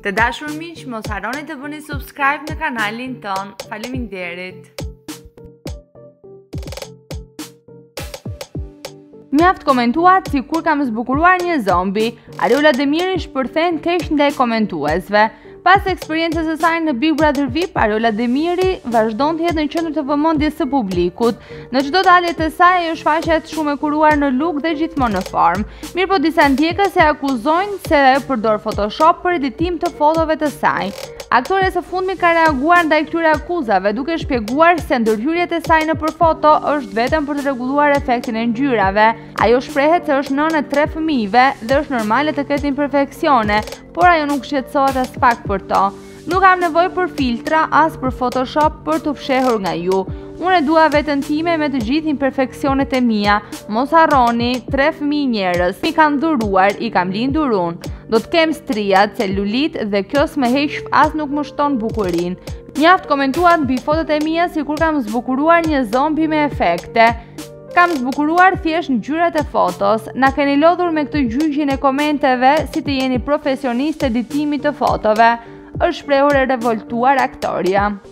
Të dashur miq, mos harroni të bëni subscribe në kanalin ton. Faleminderit. Mjaft komentuat si kur kam zbukuruar një zombi, Ariola Demiri shpërthen keq ndaj komentuesve. Pas eksperiencës së saj në Big Brother VIP, Ariola Demiri vazhdon të jetë në qendër të vëmendjes së publikut. Në çdo dalje të saj ajo shfaqet shumë e kuruar në look dhe gjithmonë në formë. Mirëpo disa ndjekës e akuzojnë se përdor Photoshop për editim të fotove të saj. Aktore së fundmi ka reaguar ndaj këtyre akuzave duke shpjeguar se ndërhyrjet e saj nëpër foto është vetëm për të rregulluar efektin e ngjyrave. Ajo shprehet se është nënë e 3 fëmijëve dhe është normale të ketë imperfeksione, por ajo nuk shqetësohet as pak për to. Nuk kam nevojë për filtra as për Photoshop për të fshehur nga ju. Unë e dua veten time me të gjithë imperfeksionet e mia. Mos harroni, 3 fëmijë njerëz mi kanë dhuruar, i kam lindur unë. Do të kem stria, celulit dhe kjo s'më heq as nuk më shton bukurinë. Mjaft komentuat mbi fotot e mia sikur kam zbukuruar një zombi me efekte. Kam zbukuruar thjesht ngjyrat e fotos. Na keni lodhur me këtë gjyqjen e komenteve si të jeni profesionistë editimit të fotove, është shprehur e revoltuar aktoria.